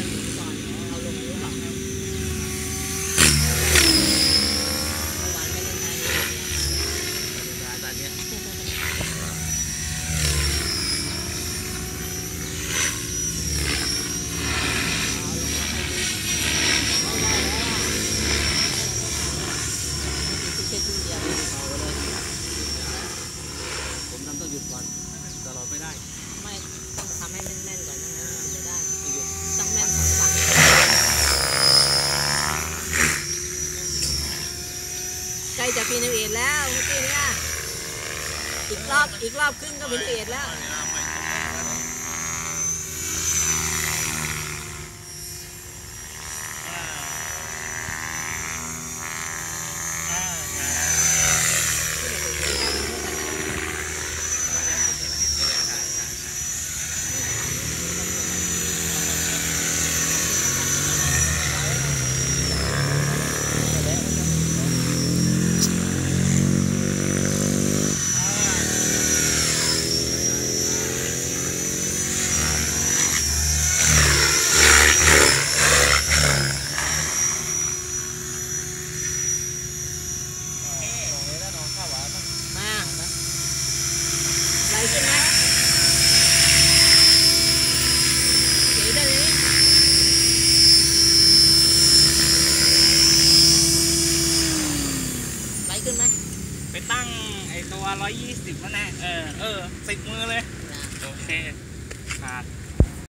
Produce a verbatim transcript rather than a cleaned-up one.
ก่อนเอาลงรู้ก่อนเมื่อวานไม่เล่นได้เลยตอนนี้ผมทำต้องหยุดก่อนตลอดไม่ได้ไม่ต้องทำให้แน่นๆก่อนนะถึงจะได้ต้องแม่นสองฝั่งใกล้จะปีนิวเอทแล้วเมื่อกี้เนี่ยอีกรอบอีกรอบครึ่งก็ปีนิวเอทแล้วไหลขึ้นไหมเดี๋ยวได้เลยไหลขึ้นไหมไปตั้งไอตัวร้อยยี่สิบแล้วนะเออเออสิบมือเลยโอเคขาด